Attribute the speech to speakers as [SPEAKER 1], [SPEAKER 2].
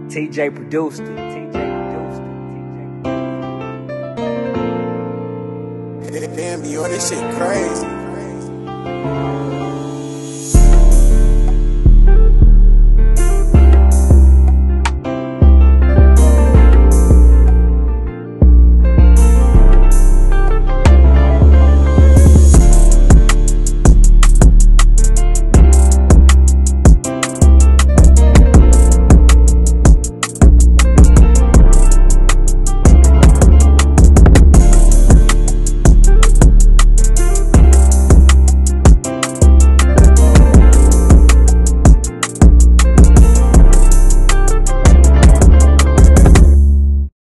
[SPEAKER 1] TJ produced it. TJ produced it.
[SPEAKER 2] Damn, yo, this shit crazy.